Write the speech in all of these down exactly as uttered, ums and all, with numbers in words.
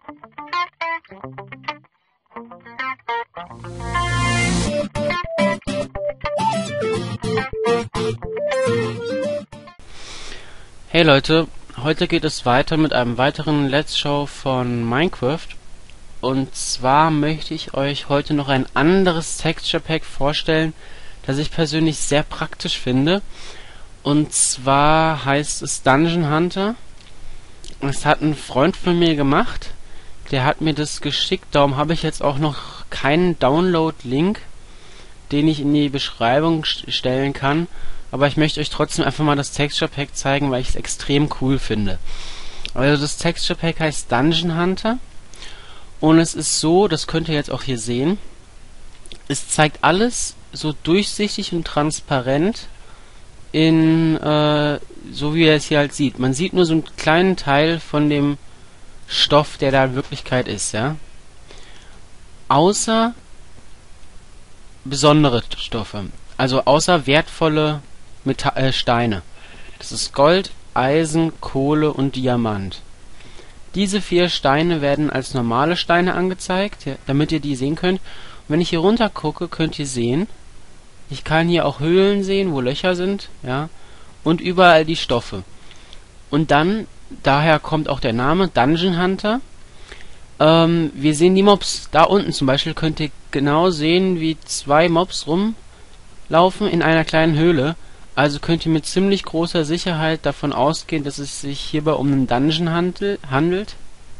Hey Leute, heute geht es weiter mit einem weiteren Let's Show von Minecraft. Und zwar möchte ich euch heute noch ein anderes Texture Pack vorstellen, das ich persönlich sehr praktisch finde. Und zwar heißt es Dungeon Hunter. Es hat ein Freund von mir gemacht, der hat mir das geschickt, darum habe ich jetzt auch noch keinen Download-Link, den ich in die Beschreibung st- stellen kann. Aber ich möchte euch trotzdem einfach mal das Texture Pack zeigen, weil ich es extrem cool finde. Also das Texture Pack heißt Dungeon Hunter. Und es ist so, das könnt ihr jetzt auch hier sehen, es zeigt alles so durchsichtig und transparent in, äh, so wie ihr es hier halt sieht. Man sieht nur so einen kleinen Teil von dem Stoff, der da in Wirklichkeit ist, ja. Außer besondere Stoffe. Also außer wertvolle Meta äh, Steine. Das ist Gold, Eisen, Kohle und Diamant. Diese vier Steine werden als normale Steine angezeigt, ja, damit ihr die sehen könnt. Und wenn ich hier runter gucke, könnt ihr sehen, ich kann hier auch Höhlen sehen, wo Löcher sind, ja, und überall die Stoffe. Und dann, daher kommt auch der Name Dungeon Hunter. Ähm, wir sehen die Mobs. Da unten zum Beispiel könnt ihr genau sehen, wie zwei Mobs rumlaufen in einer kleinen Höhle. Also könnt ihr mit ziemlich großer Sicherheit davon ausgehen, dass es sich hierbei um einen Dungeon handel, handelt.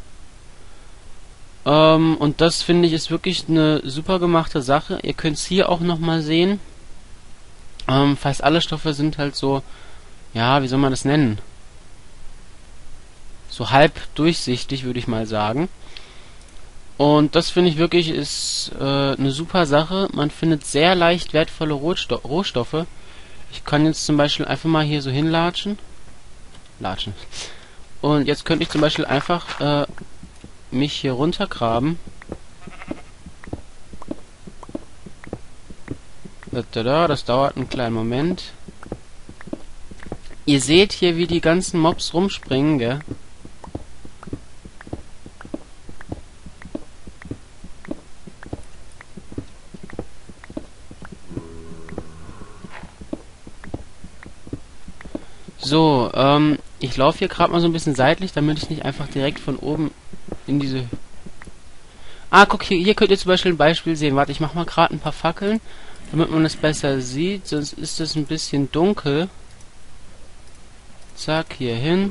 Ähm, und das finde ich ist wirklich eine super gemachte Sache. Ihr könnt es hier auch nochmal sehen. Ähm, fast alle Stoffe sind halt so, ja, wie soll man das nennen? So halb durchsichtig, würde ich mal sagen. Und das finde ich wirklich ist äh, eine super Sache. Man findet sehr leicht wertvolle Rohsto Rohstoffe. Ich kann jetzt zum Beispiel einfach mal hier so hinlatschen. Latschen. Und jetzt könnte ich zum Beispiel einfach äh, mich hier runtergraben. Das dauert einen kleinen Moment. Ihr seht hier, wie die ganzen Mobs rumspringen, gell? So, ähm, ich laufe hier gerade mal so ein bisschen seitlich, damit ich nicht einfach direkt von oben in diese... Ah, guck, hier, hier könnt ihr zum Beispiel ein Beispiel sehen. Warte, ich mache mal gerade ein paar Fackeln, damit man es besser sieht, sonst ist es ein bisschen dunkel. Zack, hier hin.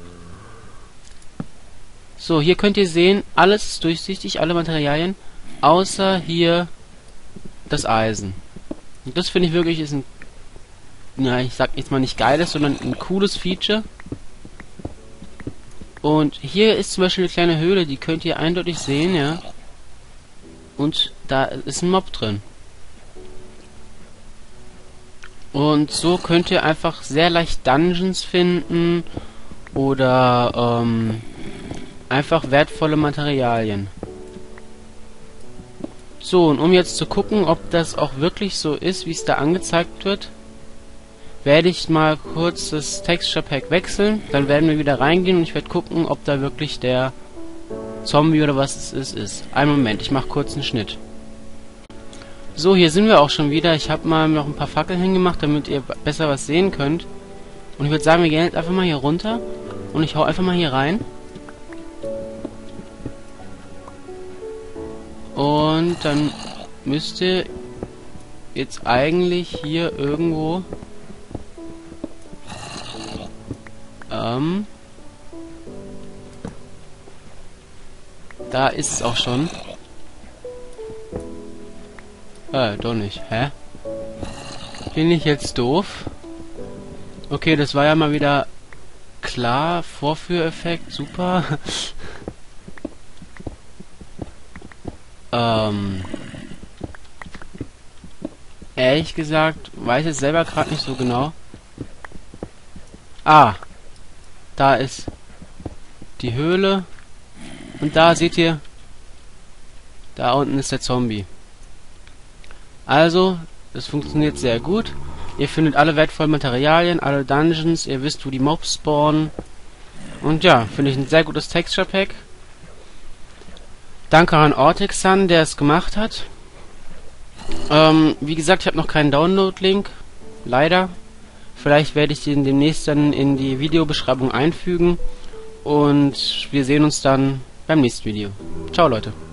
So, hier könnt ihr sehen, alles ist durchsichtig, alle Materialien, außer hier das Eisen. Und das finde ich wirklich ist ein... Na, ich sag jetzt mal nicht geiles, sondern ein cooles Feature. Und hier ist zum Beispiel eine kleine Höhle, die könnt ihr eindeutig sehen, ja. Und da ist ein Mob drin. Und so könnt ihr einfach sehr leicht Dungeons finden oder ähm, einfach wertvolle Materialien. So, und um jetzt zu gucken, ob das auch wirklich so ist, wie es da angezeigt wird, werde ich mal kurz das Texture Pack wechseln, dann werden wir wieder reingehen und ich werde gucken, ob da wirklich der Zombie oder was es ist, ist. Einen Moment, ich mache kurz einen Schnitt. So, hier sind wir auch schon wieder. Ich habe mal noch ein paar Fackeln hingemacht, damit ihr besser was sehen könnt. Und ich würde sagen, wir gehen jetzt einfach mal hier runter und ich hau einfach mal hier rein. Und dann müsste jetzt eigentlich hier irgendwo... Ähm, da ist es auch schon. Äh, doch nicht. Hä? Bin ich jetzt doof? Okay, das war ja mal wieder klar. Vorführeffekt, super. ähm, ehrlich gesagt, weiß ich selber gerade nicht so genau. Ah, da ist die Höhle. Und da seht ihr, da unten ist der Zombie. Also, das funktioniert sehr gut. Ihr findet alle wertvollen Materialien, alle Dungeons, ihr wisst, wo die Mobs spawnen. Und ja, finde ich ein sehr gutes Texture Pack. Danke an Ortexan, der es gemacht hat. Ähm, wie gesagt, ich habe noch keinen Download-Link. Leider. Vielleicht werde ich den demnächst dann in die Videobeschreibung einfügen. Und wir sehen uns dann beim nächsten Video. Ciao, Leute.